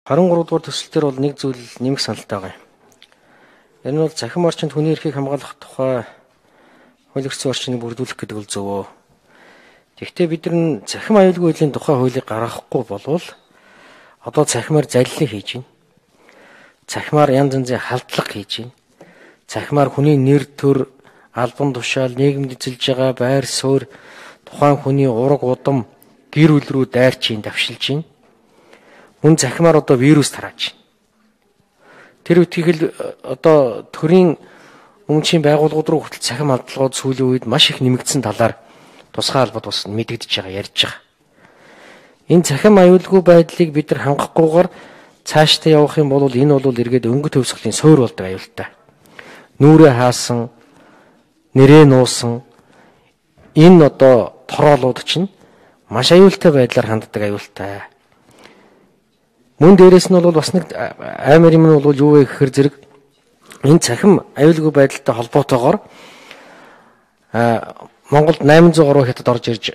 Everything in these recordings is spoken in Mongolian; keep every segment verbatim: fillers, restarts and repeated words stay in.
двадцать три дугаар төсөл дээр бол нэг зүйл нэмэх саналтай байгаа юм. Энэ нь бол захим орчинд хүний эрхийг хамгаалах тухай хууль эрхцэн орчныг бүрдүүлэх гэдэг бол зөвөө. Гэхдээ бид нар захим аюулгүй байдлын тухай хуулийг гаргахгүй болвол одоо захимаар залилал хийж байна. Захимаар янз янзын халдлага хийж байна. Захимаар хүний нэр төр, албан тушаал, нийгэмд эзэлж байгаа байр суурь, тухайн хүний ураг удам, гэр бүл рүү дайрчин давшилж байна. Мөн захимаар одоо вирус тарааж байна. Тэр үтгэл одоо төрийн өмчийн байгууллагууд руу хүртэл захим халдлагууд сүүлийн үед маш их нэмэгдсэн талаар тусгай албад бас мэдэгдэж байгаа, ярьж байгаа. Энэ захим аюулгүй байдлыг бид нар хангахгүйгээр цаашдаа явах юм бол энэ бол эргээд өнгө төвсгөлийн суур болдог аюултай. Нүрээ хаасан, нэрээ нуусан энэ одоо тороолууд чинь маш аюултай байдлаар ханддаг аюултай. Мөн дээрээс нь бол бас нэг аймар юм нь бол юу вэ гэхээр зэрэг энэ цахим аюулгүй байдалтай холбоотойгоор Монголд восемь зуун гаруй хятад орж ирж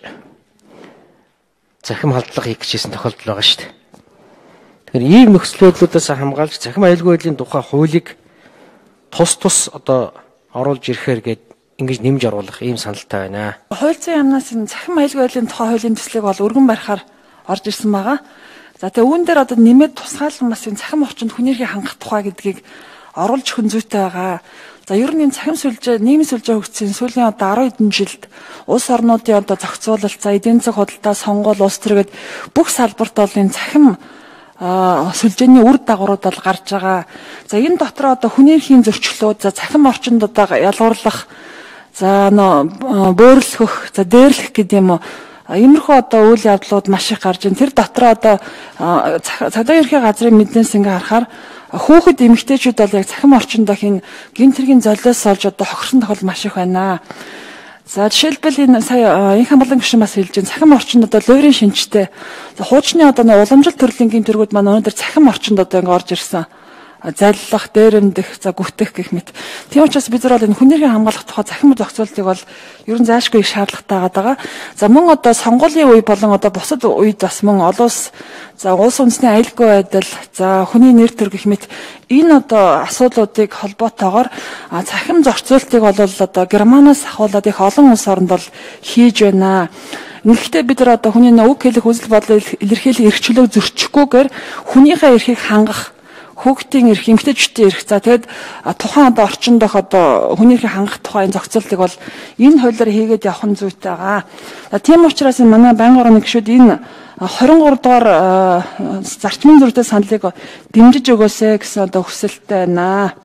захим халдлага хийх гэжсэн тохиолдол байгаа шүү дээ. Тэгэхээр ийм нөхцөл байдлуудаас хамгаалж захим аюулгүй байдлын тухай хуулийг тус тус одоо оруулж ирэхээр гээд ингэж нэмж оруулах ийм саналтай байна. Хууль зүйн яамнаас энэ захим аюулгүй байдлын тухай хуулийн төслийг бол өргөн барихаар орж ирсэн байгаа. За тэгээ үүн дээр одоо нэмээд тусгаалan бас энэ захим орчинд хүний эрхийг хангах тухай гэдгийг оруулж өгөх зүйтэй байгаа. За ер нь энэ захим сүлжээ, нийгмийн сүлжээ хөгжсөн сүүлийн одоо арван хэдэн жилд улс орнуудын одоо зохицуулалт, за эдийн засаг худалдаа, сонгуул, улс төргээд бүх салбарт бол энэ захим сүлжээний үр дагаврууд бол гарч байгаа. За энэ дотор одоо хүний эрхийн зөрчлүүд, за захим орчинд одоо ялгуурлах, за нөө бөөрлөх, за дээрлэх гэдэг юм уу. Иймэрхүү одоо үйл явдлууд маш их гарч ин тэр дотор одоо цагдаа ерхий газрын мэднээс ингээ харахаар хүүхэд эмэгтэйчүүд бол яг захим орчиндох энэ гин тэргийн золиос олж одоо хохирсон тохиолдол маш их байна. За жишээлбэл энэ сая инх хамгаалан гишүүн бас хэлж байна. Захим орчинд одоо лойрын шинжтэй. За хуучны одоо уламжлалт төрлийн гин тэргүүд маань өнөөдөр захим орчинд одоо ингээ орж ирсэн. Заллах, дээрэмдэх, за гүтэх гэх мэт. Тийм учраас бид нар бол энэ хүний эрхийг хамгаалах тухай захим зохицуултыг бол ер нь заашгүй их шаардлагатай байгаа. За мөн одоо сонгуулийн үе болон одоо бусад үед бас мөн олон улс за улс үндэсний аюулгүй байдал, за хүний нэр төр гэх мэт энэ одоо асуудлуудыг холбоотойгоор захим зохицуултыг бол одоо Германаас ахуулаад их олон улс орнд бол хийж байна. Нэгдээ бид нар одоо хүний үг хэлэх үзэл бодлоо илэрхийлэх эрх чөлөөг зөрчихгүйгээр хүнийхээ эрхийг хангах хүүхдийн эрх, эмэгтэйчүүдийн эрх, за тэгэд тухайн одоо орчиндох одоо хүний эрхийг хангах тухай энэ зохицуултыг бол энэ хуулиар хийгээд явах нь зүйтэй байгаа. Тийм учраас манай байнгын орны гишүүд энэ двадцать три дугаар зарчмын зөрчил саналыг дэмжиж өгөөсэй гэсэн одоо хүсэлттэй байна.